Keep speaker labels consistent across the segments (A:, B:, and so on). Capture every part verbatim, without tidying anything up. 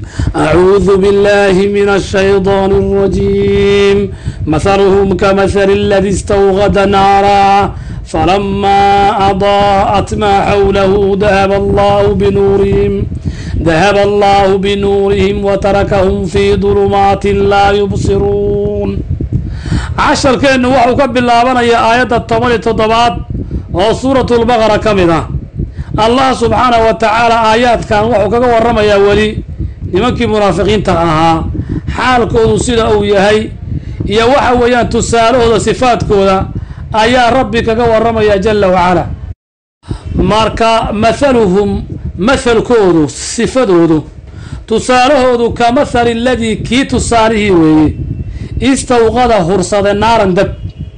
A: أعوذ بالله من الشيطان الرجيم. مثلهم كمثل الذي استوقد نارا فلما أضاءت ما حوله ذهب الله بنورهم ذهب الله بنورهم وتركهم في ظلمات لا يبصرون. عشر كأنه وحو بالله يا آيات الطمانية التضبات وسورة البقرة كاملة. الله سبحانه وتعالى آيات كان وحو كورما يا ولي nimankii munaafiqiinta ahaa xaalkoodu sida uu yahay iyo waxa weeyaan tusaalahooda sifaadkooda ayaa rabbi kaga waramaya jalla wa ala. marka mathaluhum mathalkoodu sifadoodu tusaalahoodu ka mathali alladhi kii tusaalihi weeye istawqada hursada naaran dab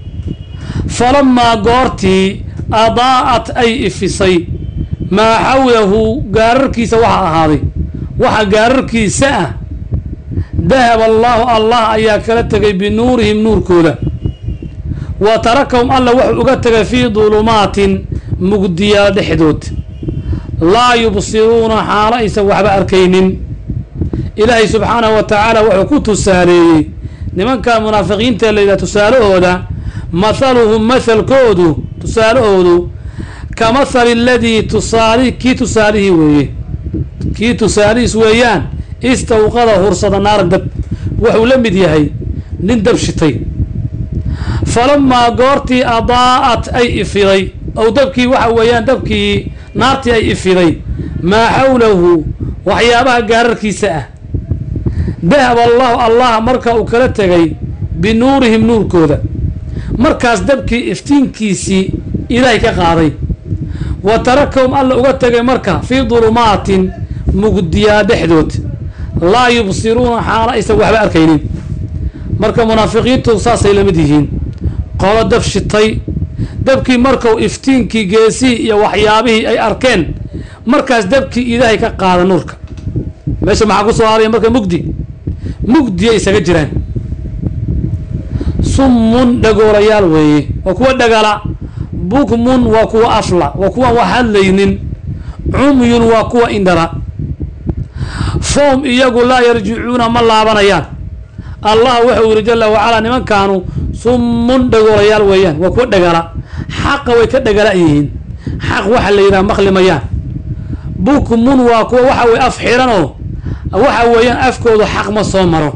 A: falammaa goortii adaa'at ay ifisay maa xawlahu gaararkiisa waxa ahaaday waxa gaararkiisa ah dahaba allahu allah ayaa kala tegay binuurihim nuurkooda wa tarakahum alla wuxuu uga tegay fii dulumaatin mugdiyaa dhexdood laa yubsiruuna xaalo aysan waxba arkaynin. ilaahay subxaanahu wa tacaala wuxuu ku tusaaleeyey nimanka munaafiqiinta layidhaha tusaalahooda mathaluhum mathalkoodu tusaalahoodu ka mathali alladii tusaali kii tusaalihii weeye kii tusaalihiis weeyaan istawqada hursada naaran dab wuxuu la mid yahay nin dab shitay falamaa goortii adaa'at ay ifiday ow dabkii waxa weeyaan dabkii naartii ay ifiday maa xawlahu waxyaabaha gaararkiisa ah dahaba allahu allah marka uu kala tegay binuurihim nuurkooda markaas dabkii iftiinkiisii ilaahay ka qaaday wa tarakahum alla uga tegay marka fii dulumaatin mugdiyaa dhexdood laa yubsiruuna xaalo aysan waxba arkaynin. marka munaafiqiintu saasay la mid yihiin qolo dab shitay dabkii markuu iftiinkii geesii iyo waxyaabihii ay arkeen markaas dabkii ilaahay ka qaada nuurka meesha maxaa ku soo haaraya marka mugdi mugdiyay isaga jiraan. summun dhagoolayaal weeye waa kuwa dhagala bukmun waa kuwa afla waa kuwa wax hadlaynin cumyun waa kuwa indhala fahum iyagu laa yarjicuuna ma laabanayaan. allah wuxuu yidhi jalla wacalaa nimankaanu summun dhagoolayaal weeyaan waa kuwa dhagala xaqa way ka dhagala yihiin xaq waxa la yidhaha maqlimayaan. bukmun waa kuwa waxa weye af xiranoo waxa weeyaan afkoodu xaq ma soo maro.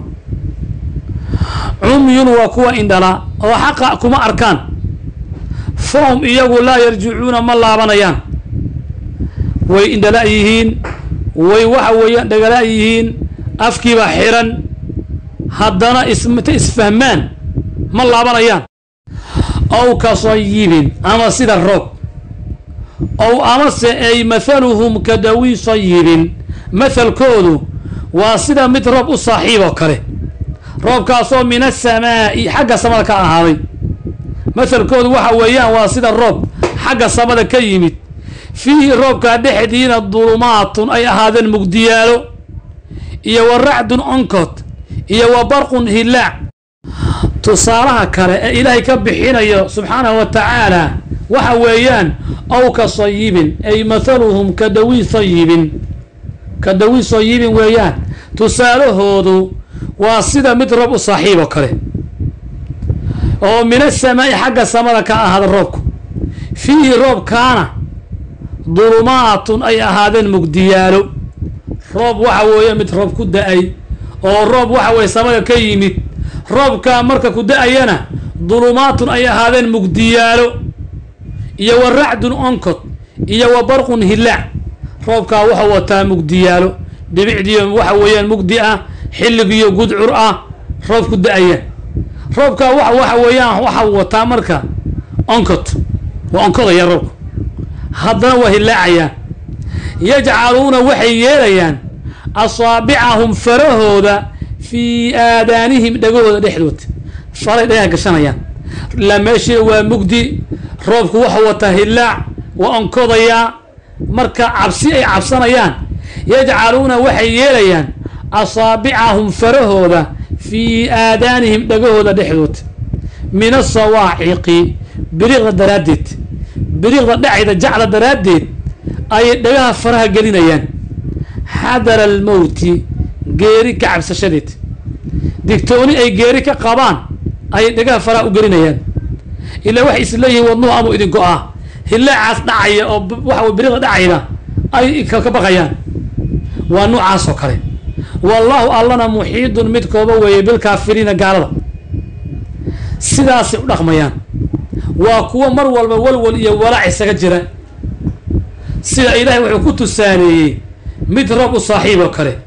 A: cumyun waa kuwa indhala oo xaqa kuma arkaan. fahum iyagu laa yarjicuuna ma laabanayaan way indhala yihiin way waxa weeyaan dhagala yihiin afkiiba xiran haddana ismta isfahmaan ma laabanayaan. ow ka sayibin ama sida roob ow amase ay mathaluhum ka dawi sayibin mathalkoodu waa sida mid roob u saaxiib oo kale roobkaasoo min asamaa'i xagga samada ka ahaaday. mathalkoodu waxa weeyaan waa sida roob xagga samada ka yimid fiihi roobkaa dhexdiina dulumaatun ay ahaadeen mugdiyaalo iyo wa racdun onkod iyo wa barqun hilaac. tusaalaha kale ee ilaahay ka bixinayo subxaanahu wa tacaala waxa weeyaan ow ka sayibin ay mathaluhum ka dawi sayibin ka dawi sayibin weeyaan tusaalahoodu waa sida mid roob u saaxiib oo kale oo min asamaa'i xagga samada ka ahaada roobku fiihi roobkaana dulumaatun ay ahaadeen mugdiyaalo. roob waxa weeye mid roob ku da-ay oo roob waxa weye samada ka yimid roobkaa marka ku da-ayana dulumaatun ay ahaadeen mugdiyaalo iyo wa racdun onkod iyo wa barqun hilaac. roobkaa wuxuu wataa mugdiyaalo dhibicdiyo waxa weeyaan mugdi ah xilligiyo gudcur ah roob ku da-aya. roobkaa wa waxa weeyaan waxa wataa marka onkod waa onkodaya roobku haddana waa hilaacayaan. yajcaluuna waxay yeelayaan asaabicahum farahooda fii aadaanihim dhagahooda dhexdood faray dhagaha gashanayaan la meeshii waa mugdi roobku wuxuu wataa hilaac waa onkodayaa marka cabsi ay cabsanayaan yajcaluuna waxay yeelayaan asaabicahum farahooda fii aadaanihim dhagahooda dhexdood min asawaaciqi biriqda daraaddeed biriqda dhacayda jacla daraaddeed ayay dhagaha faraha gelinayaan xadara almowti geeri ka cabsashadeed digtooni ay geeri ka qabaan ay dhagaha faraa u gelinayaan ilaa waxay isleeyihiin wadnuhu amuu idin go-aa hilaacaas dhacaya oo waxa biriqda dhacayda ay ka baqayaan waa noocaas oo kale wallahu allana muxiidun mid kooba weeye bilkaafiriina gaalada sidaasay u dhaqmayaan waa kuwa mar walba walwal iyo walaac isaga jira sida ilaahay wuxuu ku tusaaleeyey mid roob u saaxiib oo kale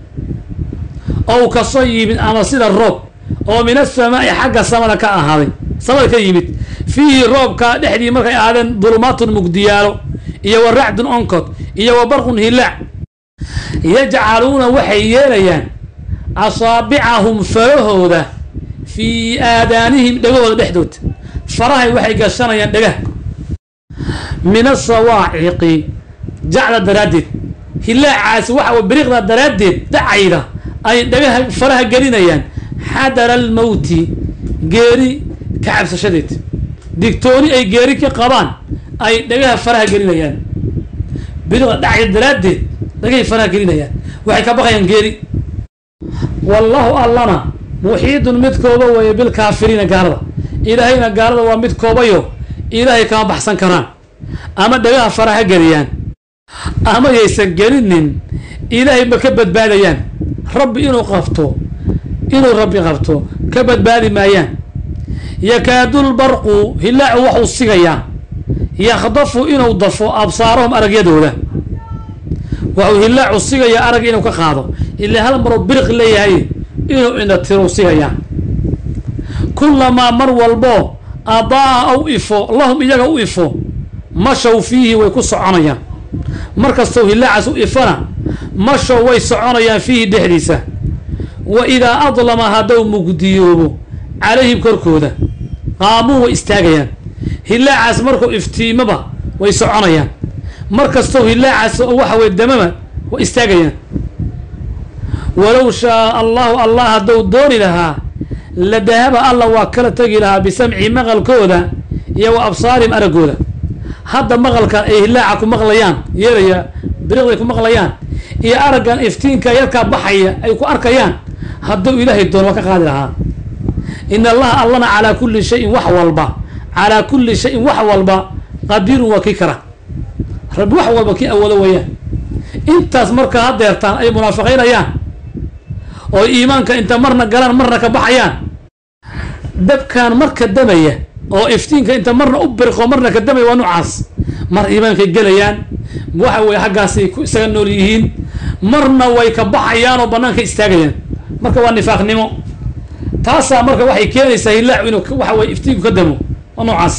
A: oo ka soo yimid ama sida roob oo min as-samaa'i xagga samada ka ahaaday samada ka yimid fiihi roobka dhexdii markay aadeen dulumaatun mugdiyaalo iyo wa racdun onkod iyo wa barqun hilaac yajcaluuna waxay yeelayaan asaabicahum farahooda fii aadaanihim dhegahooda dhexdood farahay waxay gashanayaan dhegah min asawaaciqi jacla daraaddeed hilaacaasi waxa biriqda daraaddeed dhacayda ay dhagaha faraha gelinayaan xadara almowti geeri ka cabsashadeed digtooni ay geeri ka qabaan ay dhagaha faraha gelinayaan biriqda dhacayda daraaddeed dhagahay faraha gelinayaan waxay ka baqayaan geeri wallahu allana muxiidun mid kooba weeye bilkaafiriina gaalada ilaahayna gaalada waa mid koobayo ilaahay kama baxsan karaan ama dhagaha faraha geliyaan ama yaysan gelinin ilaahay ma ka badbaadayaan rabbi inuu qabto inuu rabbi qabto ka badbaadi maayaan yakaadulbarqu hilaacu waxuu sigayaa yakhdafu inuu dafo absaarahum aragyadooda waxuu hilaacu sigayaa arag inuu ka qaado ilaa hal maroo biriq leeyahay inuu ina tiro sigayaa kullamaa mar walbo adaa aw ifo lahum iyaga u ifo mashow fiihi way ku soconayaan mar kastoo hilaacaas u ifana mashow way soconayaan fiihi dhexdiisa wa idaa adlama hadduu mugdiyoobo calayhim korkooda qaamuu way istaagayaan hilaacaas markuu iftiimaba way soconayaan mar kastoo hilaacaas waxa way damama way istaagayaan walow shaa allahu allah hadduu dooni lahaa la dahaba alla waa kala tegi lahaa bisamci maqalkooda iyo wa absaarihim araggooda hadda maqalka ay hilaaca ku maqlayaan yeelaya biriqday ku maqlayaan iyo araggan iftiinka yarkaa baxaya ay ku arkayaan hadduu ilaahay doon waa ka qaadi lahaa in allaha allana calaa kulli shayin wax walba calaa kulli shayin wax walba qadiirun waa kii kara rabbi wax walba kii awoodo weeyaan intaas marka hadeertaan ay munaafiqiinayaan oo iimaanka inta marna galaan marna ka baxayaan dabkaan marka damaya oo iftiinka inta marna u birqo marna ka damaya waa noocaas mar iimaankay gelayaan waxa way xaggaasay ku isaga nool yihiin marna way ka baxayaan oo bannaanka istaagayaan marka waa nifaaqnimo taasaa marka waxay keenaysaa hilaacu inuu waxa way iftiinku ka damo waa noocaas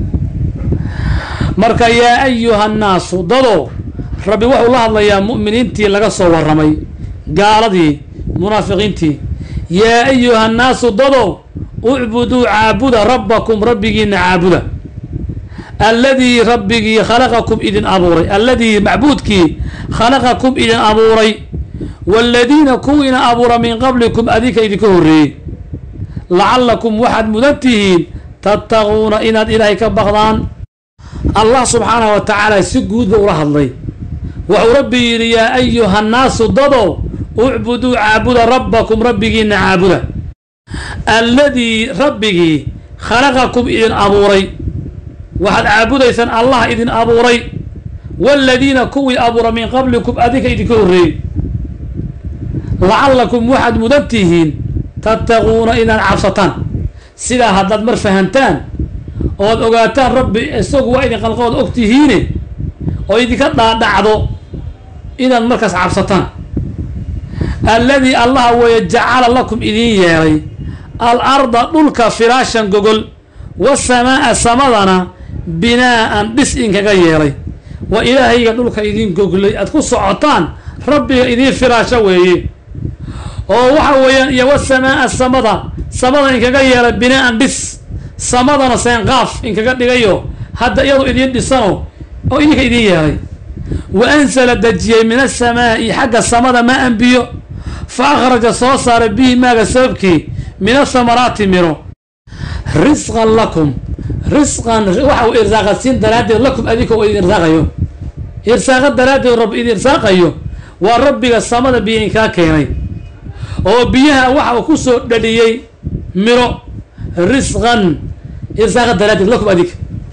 A: marka yaa ayuha nnaasu dado rabbi wuxuu la hadlayaa mu'miniintii laga soo warramay gaaladii munaafiqiintii yaa ayuha nnaasu dado ucbuduu caabuda rabbakum rabbigiina caabuda alladii rabbigii khalaqakum idin abuuray alladii macbuudkii khalaqakum idin abuuray waaladiina kuwiina abuura min qablikum adinka idinka horreeyey lacallakum waxaad mudan tihiin tattaquuna inaad ilaahay ka baqdaan allah subxaanahu wa tacaala si guudba ula hadlay wuxuu rabbi yidhi yaa ayuha nnaasu dado ucbuduu caabuda rabbakum rabbigiina caabuda alladii rabbigii khalaqakum idin abuuray waxaad caabudaysaan allah idin abuuray waaladiina kuwii abuura min qablikum adinka idinka horreeyey lacallakum waxaad mudan tihiin tattaquuna inaad cabsataan sidaa haddaad mar fahantaan ood ogaataan rabbi isagu waa idin qalqood og tihiine oo idinka dhaadhacdo inaad markaas cabsataan alladii allaha weeye jacala lakum idiin yeelay al arda dhulka firaashan gogol wasamaa'a samadana binaa'an dhis inkaga yeelay waa ilaahayga dhulka idiin goglay aad ku socotaan rabbiga idiin firaasho weeye oo waxa weeyaan iyo wasamaa'a samada samada inkaga yeelay binaa'an dhis samadana seenqaaf inkaga dhigayo hadda iyadu idiin dhisano oo idinka idiin yeelay wa ansala dejiyey min asamaa'i xagga samada maa anbiyo fa akhraja soo saaray bihi maaga sababkii min athamaraati miro risqan lakum risqan waxa uu irsaaqasiin daraaddeed lakum adinka oo idin irsaaqayo irsaaqa daraaddeed rabbi idin irsaaqayo waa rabbiga samada biyo inkaa keenay oo biyaha waxa ku soo dhaliyay miro risqan irsaqa daraadid lakum adik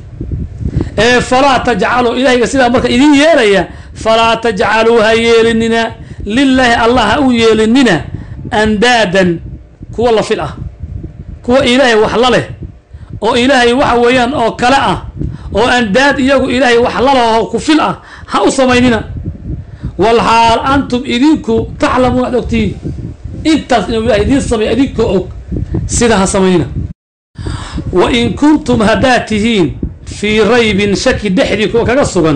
A: ee fala tajcalu ilaahiga sida marka idin yeelaya fala tajcaluha yeelinina lillahi allah u yeelinina andaadan kuwa la fil ah kuwa ilaahay wax la leh oo ilaahay waxa weeyaan oo kala ah oo andaad iyagu ilaahay wax la leh ku fil ah ha u samaynina wal hal antum idinku ta'lamu adogti intaas inuu ilaahay idin samay idinku og sida ha samaynina wa in kuntum hadatihin في ريب شك دحدي كو كغا سغن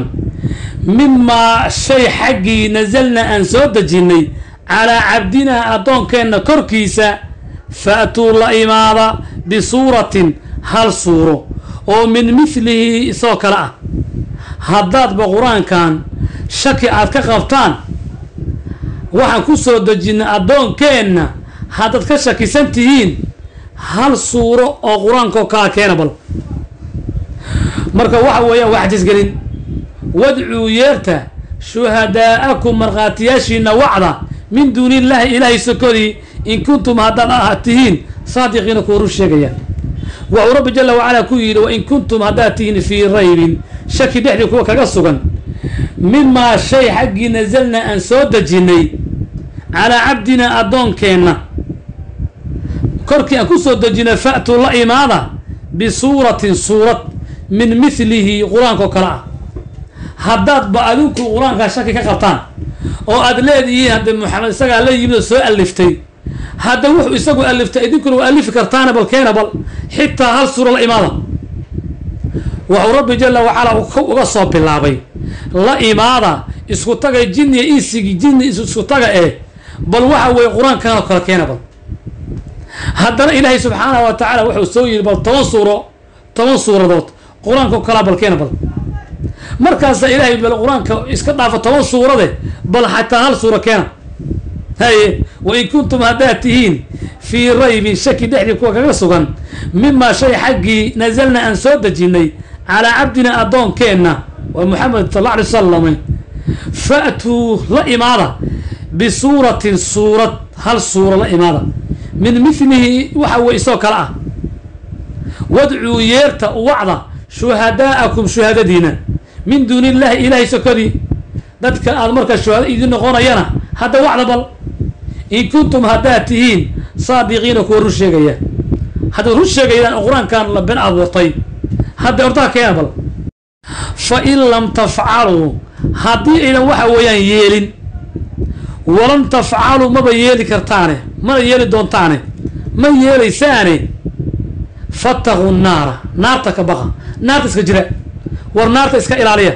A: مما شيء حقي نزلنا ان سود جيني على عبدنا ادون كنا كركيسا فاتوا الإمارة بصورة هل صورة ومن مثله سوكلا هداد بقران كان شك اد كقبطان waxaan ku soo dajina adoon keena hadad ka shakisantihiin hal suuro oo quraanka ka keenabal marka waxa weeyaan wax jisgelin wad'u yeerta shuhadaa'akum marqaatiyashina wa'da min dunillahi ilahi sakori in kuntum hadan ahatihin sadiqina ku rusheegaya wa rabbi jalla wa ala ku yiri wa in kuntum hadatihin fi raybin shaki dhixdi kuwa kaga sugan mimma shay xaqi nazalna an soo dajinay ala abdina adon keena korkii aan ku soo dajina fa'tu la imaada bi suratin surat من مثله قرآن كلا هدات بعدوك قرآن كشكل كقطان أو أدلاد يه هذا محمد سجى الله يبدأ سؤال ألفتي هذا وح يسقوا ألفتي يذكر ألف كرتان بالكينة بل حتى هالصورة الإمامة وعرب جل وعلا وقصب باللعبي لا إمامة إسقطك الجن يسق جن إسقطك إيه بل وح وقرآن كان كلا كينة بل هذا إلهي سبحانه وتعالى وح يسوي بل تنصره تنصره دوت قرآن كلا بالكينة بل مركز إلهي بالقرآن إسكتنا فتوان صورة ده بل حتى هل صورة كينة هاي وإن كنتم هداتهين في ريب شك دحدي كوا كغسغان مما شيء حقي نزلنا أن سود جني على عبدنا أدون كينا ومحمد صلى الله عليه وسلم فأتوا لا إمارة بصورة صورة هل صورة لا إمارة من مثله وحوى إسوك لا وادعوا يرتا وعظة شهداءكم شهادتنا من دون الله إلهي سكري ذاتك المركز الشهداء إذن غنينا هذا وعد بل إن كنتم هداتهين صادقين كون رشيقيا هذا رشيقيا القرآن كان لبن أبو طيب هذا أرضاك يا بل فإن لم تفعلوا هذه إلى وحويان ييلين ولم تفعلوا ما بييلي كرتاني ما ييلي دونتاني ما ييلي ثاني فاتقوا النار نار تكبغى نار تسكجرة ورنار تسكا إلالية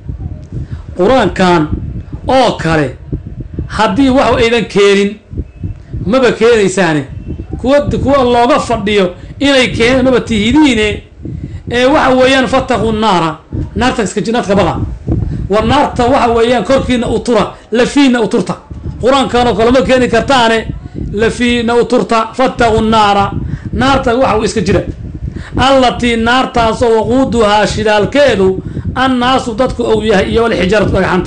A: قرآن كان أو كاري هدي وحو إذن كيرين ما بكيري ساني كود كو الله غفر ديو إلي كيرين ما بتهيديني إيه وحو ويان فاتقوا النار نار تسكجرة نار تكبغى ورنار وحو ويان كوركين أطرة لفين أطرتا قرآن كانوا كلمة كيني كرتاني لفين أطرتا فاتقوا النار نارتا وحو اسكجرة التي نارتا وقودها شلال كيدو الناس ضدكو أويها إياه والحجارة بقحانت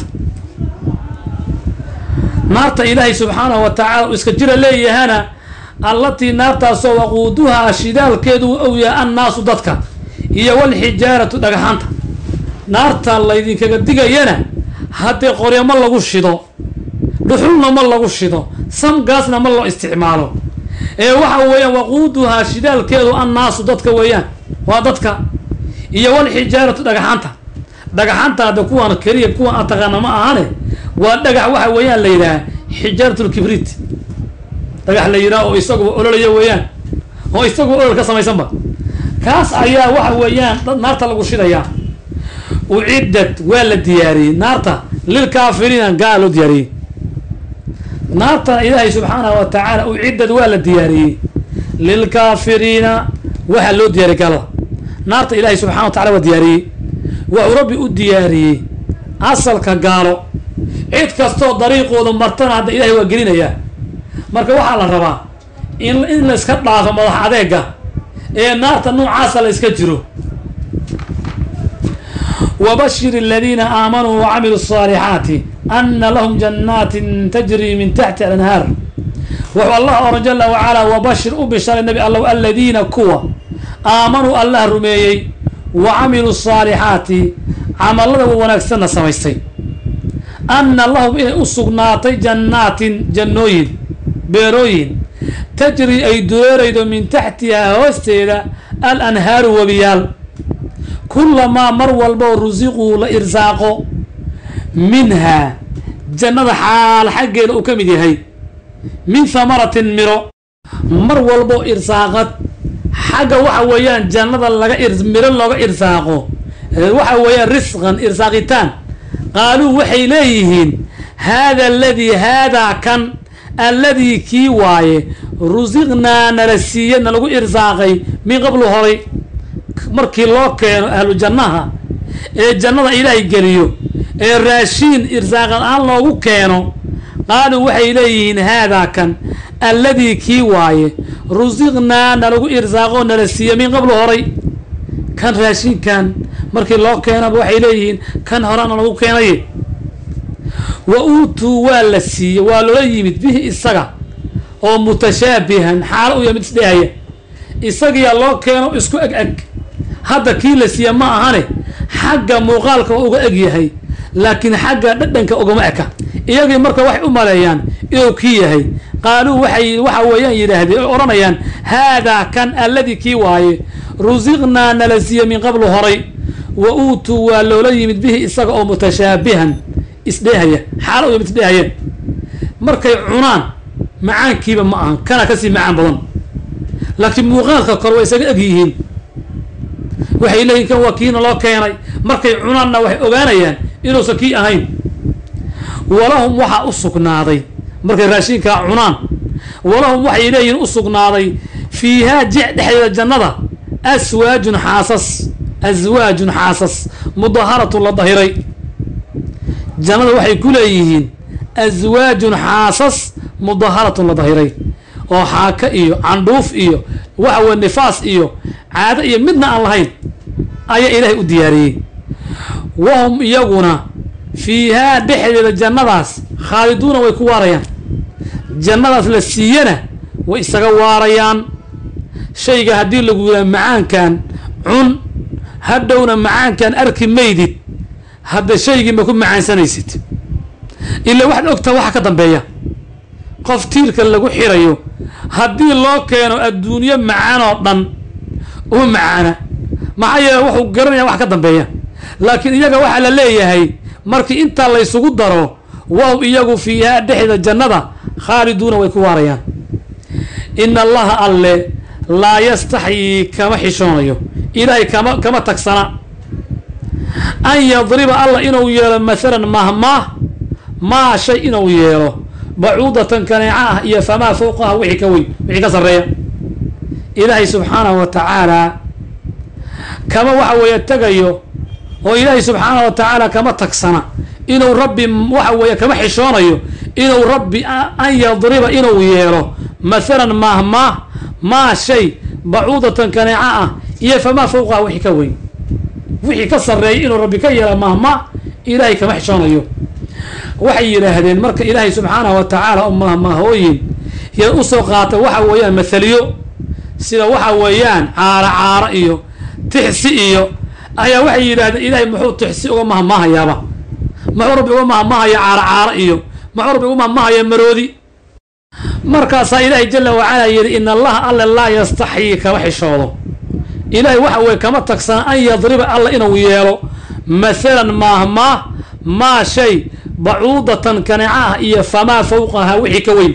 A: نارتا إلهي سبحانه وتعالى اسكجرة ليه هنا التي نارتا وقودها شلال كيدو أويها الناس ضدك إياه والحجارة بقحانت نارتا الله يدين كقدقى ينا حتى قرية ما الله قشدو دحولنا ما الله قشدو سم قاسنا ما الله استعماله ee waxa weeyaan waquuduha shidaalkeedu annaasu dadka weeyaan waa dadka iyo wal xijaaratu dhagaxanta dhagaxanta hada kuwan kariye kuwan ataqana ma ahane waa dhagax waxa weeyaan la yiraahdo xijaaratul kibrit dhagax la yiraahdo oo isagu ololayo weeyaan oo isagu olol ka samaysan ba kaas ayaa waxa weeyaan dad naarta lagu shidaya uciddat wala diyaari naarta lil kaafiriin gaalo diyaari نارتا إلهي سبحانه وتعالى أعدد ولا دياري للكافرين وحلو دياري قال نارتا إلهي سبحانه وتعالى ودياري وربي الدياري أصل كقالوا عيد كستو طريقه ومرتنا هذا إلهي وقرينا إياه مركا وحال الربا إن إن لسكتنا في مضح عديقة إيه نارتا نوع عسل يسكجروا وبشر الذين آمنوا وعملوا الصالحات أن لهم جنات تجري من تحت الأنهار وهو الله جل وعلا وبشر أبشر النبي الله الذين كوا آمنوا الله رميي وعملوا الصالحات عمل الله ونكسنا سميستي أن الله بإن أسقناتي جنات جنوين بيروين تجري أي دوريد من تحتها هوستيدا الأنهار وبيال كلما مر البور رزقوا لإرزاقه منها جنة حال حق الأكمل هي من ثمرة مرو مر والبو إرزاقت حاجة وحويان جنة لغا إرز مرو لغا إرزاقه وحويان رزقا إرزاقتان قالوا وحي ليهن هذا الذي هذا كان الذي كي واي رزقنا نرسيا نلقو إرزاقي من قبل هوري مركي لو كان أهل الجنة الجنة إلهي قريو الراشين إرزاقا الله كانوا قالوا وحي ليهن هذا كان الذي كي واي رزقنا نلقو إرزاقو نرسيا من قبل هوري كان راشين كان مركي لو كان وحي ليهن كان هرانا نلقو كاني وأوتوا والسي والريمت به السجع أو متشابها حاله يمد سداية السجع الله كانوا اسكو أج أج هذا كيل سي ما هني حاجة مغالك أوج أجيهي لكن حاجة ندنك أوج معك يجي مركب واحد أمريان إيوكيه قالوا وحي وحويان يرهدي أورانيان هذا كان الذي كي واي رزقنا نلسي من قبل هري وأوتوا والريمت به السجع أو متشابها isdheehaya xaalo iyo isdheehaya markay cunaan macaan kiiba ma ahan kana kasi macaan badan laakiin muuqaalka kor way isaga agyihiin waxay leeyihiin kan wakiina loo keenay markay cunaanna waxay ogaanayaan inuu saki ahayn walahum waxa u sugnaaday markay raashinka cunaan walahum waxay leeyihiin u sugnaaday fiiha dhexdeeda jannada aswaajun xaasas azwaajun xaasas mudaharatu la dahiray جنة وحي كليهن أزواج حاسس مظاهرة لظهيري أو حاكا إيو عندوف إيو وحو النفاس إيو عادة إيو مدنا اللهين أي إلهي الدياري وهم يقونا فيها دحل الجنة خالدون ويكواريان جنة للسينة وإستغواريان شيء هدين لقولا معان كان عن هدونا معان كان أركي ميدد هذا الشيء ما يكون معان سنيست إلا واحد أكتر واحد كذا بيا قفتير كلا جو حريو هدي الله كانوا الدنيا معانا ضن ومعانا معايا واحد قرني واحد كذا بيا لكن إيجا واحد لليه هي مركي أنت الله يسوق دره وهو يجوا فيها دحية الجنة خالدون ويكواريان إن الله الله لا يستحي كما حشونيو إلهي كما كما تكسنا أن يضرب الله إنه يرى مثلا مهما ما شيء إنه يرى بعوضة كنعاه إيا فما فوقها وحي كوي وحي كسرية إلهي سبحانه وتعالى كما وحو يتقيو وإلهي سبحانه وتعالى كما تكسنا إنه ربي وحو كما حشونيو إنه ربي أن يضرب إنه يرى مثلا مهما ما شيء بعوضة كنعاه إيا فما فوقها وحي كوي وحي كسر رأي إنه ربي كيرا مهما إلهي كما حشانيو وحي يراهدين مرك إلهي سبحانه وتعالى أمها ما هوين هي أسوقات وحا ويان مثليو سيدا وحا ويان عار عار إيو تحسي إيو أيا وحي يراهدين إلهي محو تحسي ومها ما هيابا محو ربي ومها ما هي عار عار إيو محو ربي ومها ما هي مرودي مركاسا إلهي جل وعلا يري إن الله ألا لا يستحيي كوحي شوضو إلهي وحوي كما تكسن أن يضرب الله إنه يالو مثلا مهما ما شيء بعوضة كنعاه إيا فما فوقها وحي كوين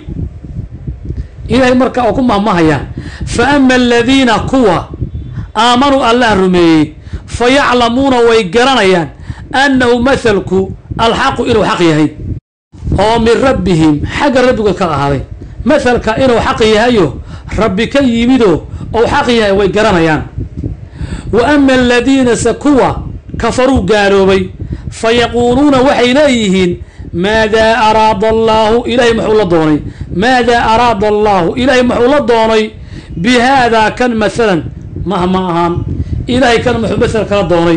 A: إلهي مركا وكم مهما هيا فأما الذين قوى آمنوا الله رمي فيعلمون ويقرنيان أنه مثلك الحق إنه حق يهي هو من ربهم حق ربك كهذا مثلك إنه حق يهيه ربك يمدو أو حق يهي ويقرنيان وأما الذين سكوا كفروا قالوا بي فيقولون وحيليهن ماذا أراد الله إلهي محول الضوني ماذا أراد الله إلهي محول الضوني بهذا كان مثلا مهما هان إلهي كان محول مثلا كان الضوني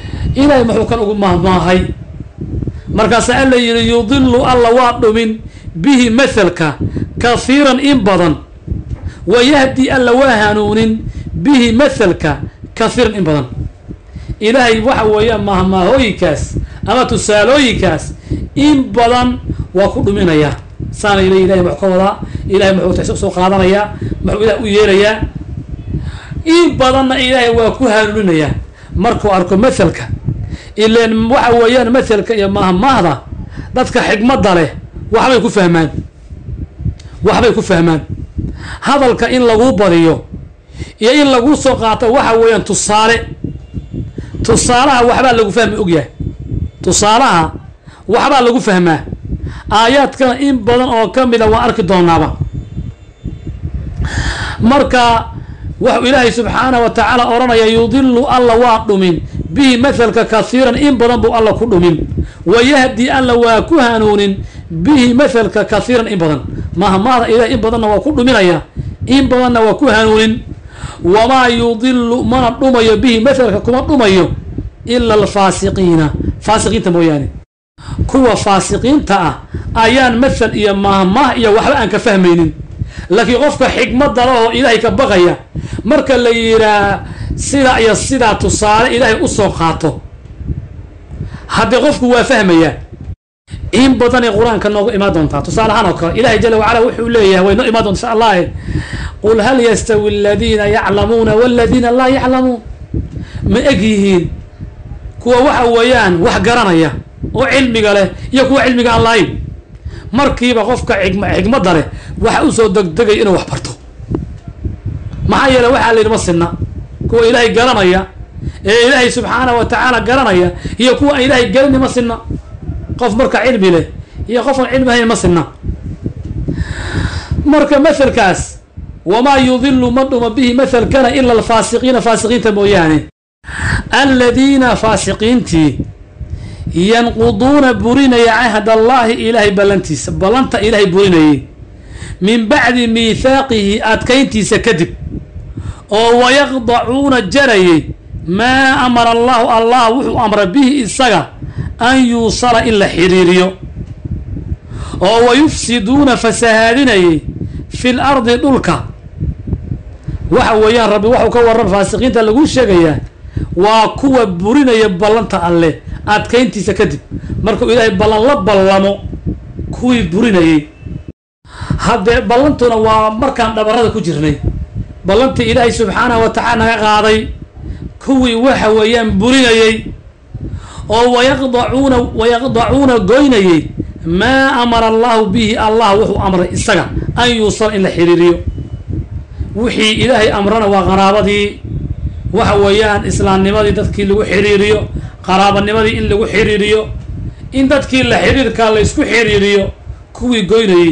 A: إلهي محول كان أقول مهما هاي مركز ألا يضل الله وعد من به مثلك كثيرا إن بدن ويهدي ألا وهنون به مثلك كثيرا إن بدن إلهي وحويا مهما هويكاس أما تسالويكاس إن بدن وكل من إياه صار إلهي إلهي محكوضة إلهي محو تحسق سوق هذا يا محو إلهي ويريا إن بدن إلهي وكهنون إياه مركو أركو مثلك إلا وحويا مثلك يا مهما هذا dadka xigmada leh waxbay ku fahmaan waxbay ku fahmaan hadalka in lagu bariyo iyo in lagu soo qaato waxa weeyaan tusaale tusaalaha waxba lagu fahmi ogyahay tusaalaha waxba lagu fahmaa aayaadka in badan oo kamida waa arki doonaaba marka wax ilaahay subhanahu wa ta'ala oranaya yudillu alla wa dumin bi mathalka kathiran in badan bu alla ku dumin ويهدي ألا وكهانون به مثلك كثيرا إن بدن مهما إذا إن بدن وكل من أيها إن بدن وكهانون وما يضل من الرمي به مثلك كما الرمي إلا الفاسقين فاسقين تموياني كوا فاسقين تا أيان مثل إيا مهما إيا وحبا أنك فهمين لكن غفك حكمة دلوه إلهي كبغيا مركا اللي يرى سيدا إيا سيدا تصال إلهي أصو خاطو هذا غفك هو فهميا إن بدن القرآن كان نوع إمادون تا تصال عنك إلهي جل وعلا وحي إليه وإنه إمادون إن شاء الله قل هل يستوي الذين يعلمون والذين لا يعلمون ما أجيهين كوا وحويان وحقرانيا وعلمي قاله يكوا علمي قال الله مركي بغفك حكمة حكمة داره وحوسو دق دقي إنه وحبرته معايا لو وحى اللي نمصنا كوا إلهي قرانيا إلهي سبحانه وتعالى قرانيا هي كوا إلهي قراني مصنا قف مركا علمي له هي قف علمي هي مصنا مركا مثل كاس وما يضل مضم به مثل كان إلا الفاسقين فاسقين تبوياني الذين فاسقين تي ينقضون برين عهد الله إلهي بلنتي بلنت إلهي برين من بعد ميثاقه أتكينتي سكذب ويخضعون الجري ما أمر الله الله وحو أمر به إساق أن يوصل إلا حريريو ويفسدون فسهادين في الأرض دولكا وحو يا ربي وحو كور الفاسقين تلقوا الشيقيا وكوا برين يبالنت الله أتكينتي سكدب مركو إلهي بلان لبالامو كوي برين هذا بلانتنا ومركان دبرada ku jirnay ballanti ilaahay subhanahu wa ta'ala qaaday kuwi waxa weeyaan burinayay oo wayaqdauna wayaqdauna goynayay ma amara Allah bihi Allah wuxuu amray isaga an yusal ila xiriiriyo wixii ilaahay amrana waa qaraabadii waxa weeyaan islaamnimadii dadkii lagu xiriiriyo qaraabanimadii in lagu xiriiriyo in dadkii la xiriirka la isku xiriiriyo kuwi goynayay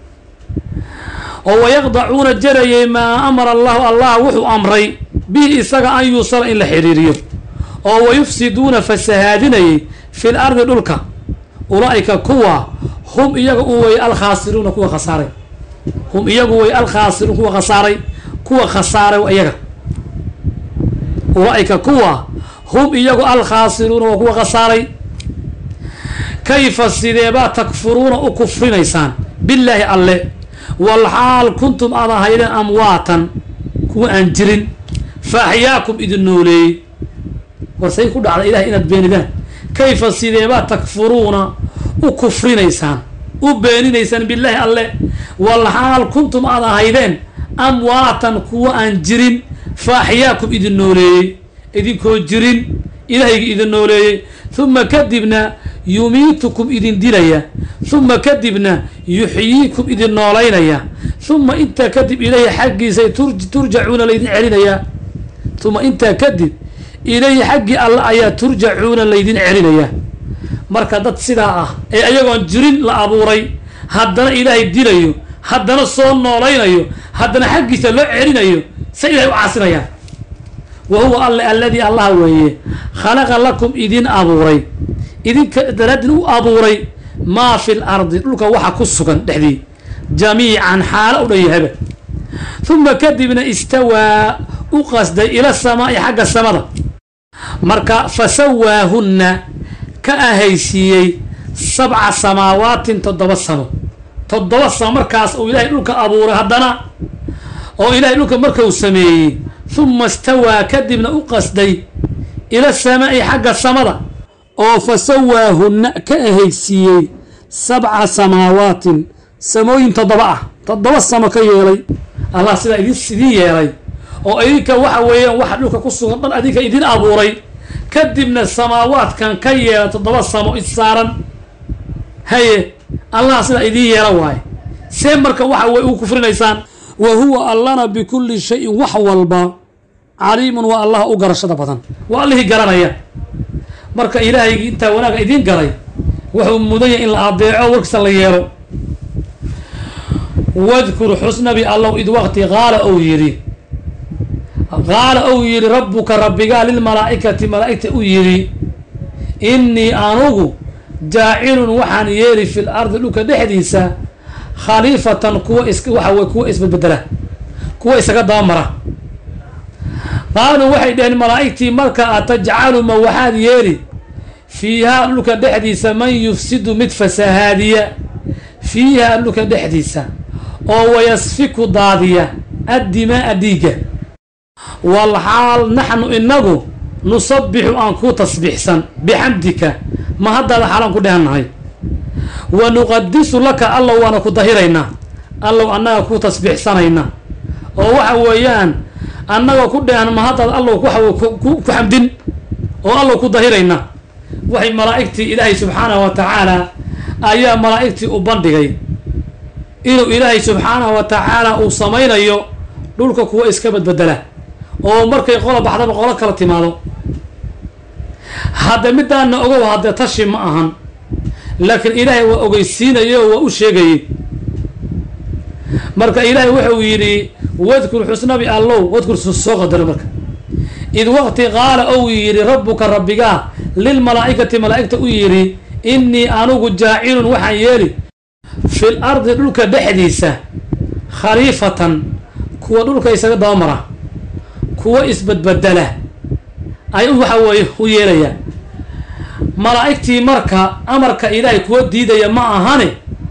A: oo yaqdauna jarayay ma amara Allah Allah wuxuu amray bi isaga an yusal in la xiriiriyo oo wayufsiduna fasahaadinay fil ardi dulka ulaika kuwa hum iyaga way al khasiruna kuwa khasaaray hum iyaga way al khasiruna kuwa khasaaray kuwa khasaaray iyaga ulaika kuwa hum iyaga al khasiruna kuwa khasaaray kayfa sideba takfuruna ukufrinaysan billahi alle والحال كنتم أضاهيدا أمواتا كو أنجرين فأحياكم إذن نولي وسيكون على إله إنت بين ذا كيف السيديبات تكفرون وكفرين إيسان وبينين إيسان بالله الله والحال كنتم أضاهيدا أمواتا كو أنجرين فأحياكم إذن نولي إذن كو جرين إلهي إذن نولي ثم كذبنا يميتكم إذن دليا ثم كذبنا يحييكم إذن نولينيا ثم انت كذب إليه حقي ترجعون ليذن علينيا ثم انت كذب إليه حقي الله أيا ترجعون ليذن علينيا مركضت سلاعة أي أيضا جرين لأبوري هدنا إلهي دليو هدنا الصون نولينيا هدنا حقي سلع علينيا سيئة وعاصريا وهو الذي الله وهي خلق لكم إذن أبوري إذن كدردن أبوري ما في الأرض لك وحا كسكن دحدي جميعا حال أوليهبه ثم كذبنا استوى أقصد إلى السماء حق السماء مركا فسواهن كأهيسيي سبع سماوات تضب السماء تضوى السمر كاس أو إلهي لك أبو هدنا أو إلهي لك مركو سمي ثم استوى كدبنا أقصدي إلى السماء حق السماء أو فسواهن كأهيسي سبع سماوات سموين تضبعه تضوى السماء كيالي الله سيدا إذن سيدي يالي أو إذنك وحويا وحد لك قصة من أذيك إذن أبوري كدبنا السماوات كان كي تضوى السماء إسارا هي الله سيدا إذن يالي سيمرك وحوي وكفر ليسان وهو الله بكل شيء وحوالبا عليم والله أقرش دبطا والله قرنيا مرك إلهي أنت وناك إذن قري وهو مضي إن الأضيع وركس الله يرو واذكر حسن بالله إذ وقت قال أو يري قال أو يري ربك ربك للملائكة ملائكة أو يري إني أنوغ جاعل وحن يري في الأرض لك دحديسا خليفة كوا إسك وحوي كوا اسم بدله كوا إسك دامرة قالوا وحيد أن ملائكتي مركا تجعل موحاد يري فيها لك دحديسا من يفسد متفسهادية فيها لك دحديسا أو يسفك ضادية الدماء ديجة والحال نحن إنه نصبح أنكو تصبيحا بحمدك ما هذا الحال كده هنهاي ونقدس لك الله وأنا كظهيرنا الله أنا كو تصبيح سنينا أو وحويان أنا كده أنا ما هذا الله كو كحمدين أو الله كظهيرنا وحي ملائكتي إلهي سبحانه وتعالى أيام ملائكتي أبندقي إنه إلهي سبحانه وتعالى وصمينا يو دولك كو إسكبت بدله أو مركي يقول بعض بقولك كلا تماله هذا مدة أن أقول هذا تشي معهن لكن إلهي وأقيسين يو وأشيغي مركا إلهي وحويري واذكر حسنا بالله واذكر سوسوغ در مركا إذ وقت قال أو يري ربك ربك للملائكة ملائكة أويري إني أنوغ جاعل وحيالي في الأرض لك دحديسة خليفة كوا لك يساق دامرة كوا إثبت بدله أي وحوي ويريا ملائكتي مركا أمرك إلهي كوا ديديا معهاني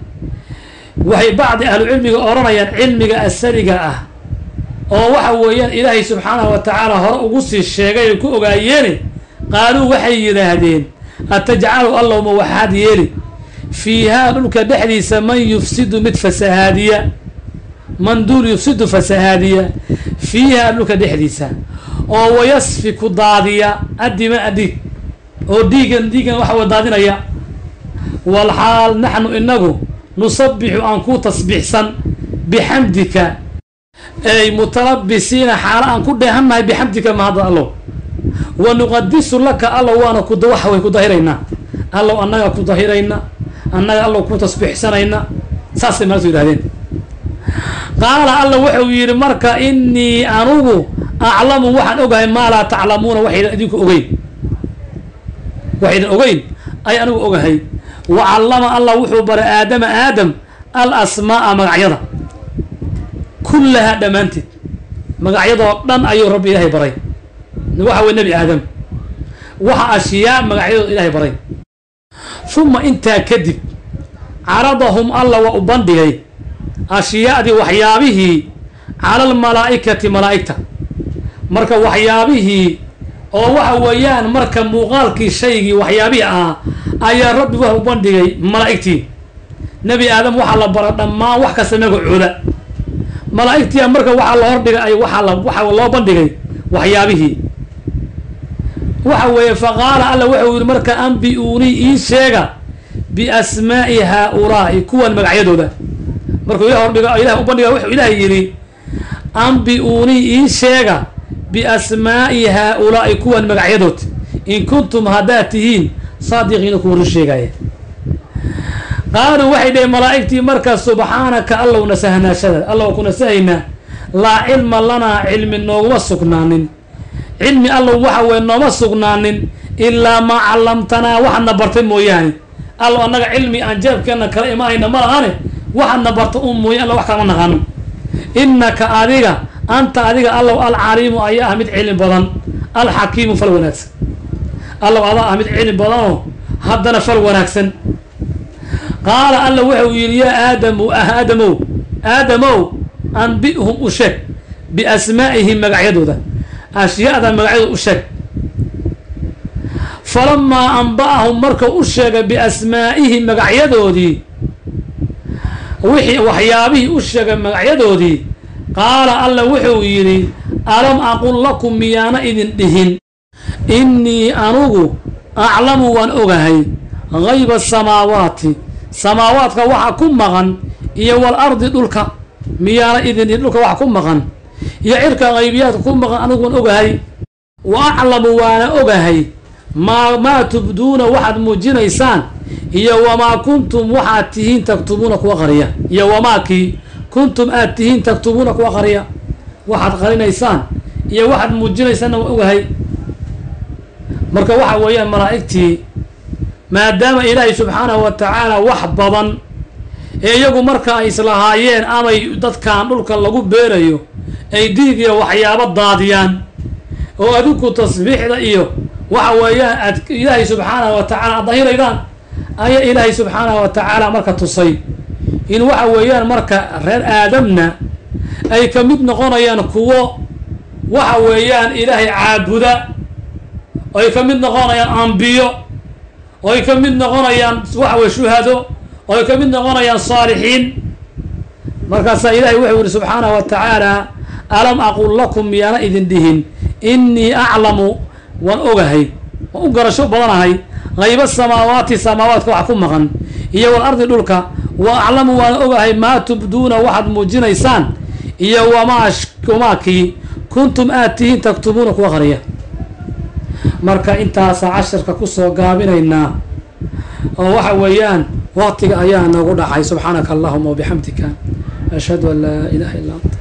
A: وحي بعض أهل العلم أورانيا علمك السرقة أه oo waxa weeyaan ilaahay subxaanahu wa ta'ala hor ugu sii sheegay ku ogaayeen qaalu waxay yiraahdeen atajcalu allahu waxaad yeeli fiiha dhulka dhaxdiisa man yufsidu mid fasahadiya man dul yufsidu fasahadiya fiiha dhulka dhaxdiisa oo wayasfiku daadiya adima adi oo diigan diigan waxa wada daadinaya wal haal nahnu inagu nusabbihu an ku tasbiihsan bihamdika أي متلبسين حالا أن كده هم بحمدك ما هذا الله ونقدس لك الله وأنا كده وحوي كده هيرينا الله أنا كده هيرينا أنا الله كده تصبح سنينا ساس ما تقول هذين قال الله وحوي مركا إني أنوغ أعلم وحن أوجه ما لا تعلمون وحيد أديك أوجين وحيد أوجين أي أنو أوجه وعلم الله وحو بر آدم آدم الأسماء مغعيرة كلها دمانتي مقعيضة دان أيو رب إلهي بري وحا النبي آدم وحا أشياء مقعيضة إلهي بري ثم انت كذب عرضهم الله وأبندي أشياء دي وحيابه على الملائكة ملائكة مركا وحيابه أو وحا ويان مركا مغالك شيء وحيابه آه أي رب وأبندي ملائكتي نبي آدم وحا لبرد ما وحكا سميك عولا ملائكتي أمرك وحى الله أرضي أي وحى وحى الله بندقي وحيابه وحى فقال الله وحى مرك أنبئوني إيشيغا بأسماء هؤلاء كون مقعيدو ده مرك وحى أرضي إله بندقي وحى إله يري أنبئوني إيشيغا بأسماء هؤلاء كون مقعيدو إن كنتم هداتهين صادقين كون الشيغا قالوا وحيد ملائكتي مركز سبحانك الله نسهنا شذا الله كنا سهينا لا علم لنا علم النوم سكنان علم الله وحوي النوم سكنان إلا ما علمتنا وحنا برتم يعني الله أنك علمي أنجاب كأن كلام هنا ما هني وحنا برتم موي الله وحكم نغنم إنك أديك أنت أديك الله العليم أي أحمد علم بدن الحكيم فالوناكس الله الله أحمد علم بدن هدنا فالوناكسن قال الله وحو يا آدم آدم آدم أنبئهم أشك بأسمائهم مقعدوا ذا أشياء ذا مقعدوا أشك فلما أنبأهم مركوا أشك بأسمائهم مقعدوا دي وحي وحيابه أشك مقعدوا دي قال الله وحو يري ألم أقول لكم ميانا إذن دهن إني أنوغ أعلم وأن أغهي غيب السماوات سماوات وحكم مغن إيا والأرض دولك ميانا إذن دولك وحكم مغن إيا عرك غيبيات كم مغن أنوغ وأن أغهي وأعلم وأن أغهي ما ما تبدون واحد مجنيسان إيا وما كنتم واحد تهين تكتبونك وغريا إيا وما كي كنتم آتهين تكتبونك وغريا واحد غرينيسان إيا واحد مجنيسان وأغهي marka waxa weeyaan malaa'igtii maadaama ilaahay subxaanahu wa tacaala wax badan ee iyagu marka ay islahaayeen amay dadkan dhulka lagu beerayo ay diig iyo waxyaabo daadiyaan oo adinku tasbiixda iyo waxa weeyaan ilaahay subxaanahu wa tacaala dahiraydaan ayaa ilaahay subxaanahu wa tacaala marka tusay in waxa weeyaan marka reer aadamna ay ka mid noqonayaan kuwo waxa weeyaan ilaahay caabuda oo ay ka mid noqonayaan anbiyo oo ay ka mid noqonayaan waxa way shuhado oo ay ka mid noqonayaan saalixiin markaas ilaahay wuxuu yiri subhanahu wa ta'ala alam aqul lakum yana idin dihin inni a'lamu wa ogahay wa ugarasho badanahay qayb as-samawati samawati wax ku maqan iyo wal ardi dhulka wa a'lamu wa ogahay ma tubduna waxad muujinaysaan iyo wama ashkumaki kuntum aatihin taktubuna ku qariya marka intaas casharka ku soo gaabinaynaa oo waxa weeyaan waqtiga ayaa nagu dhacay subhanaka allahumma wa bihamdika ashhadu an la ilaha illa anta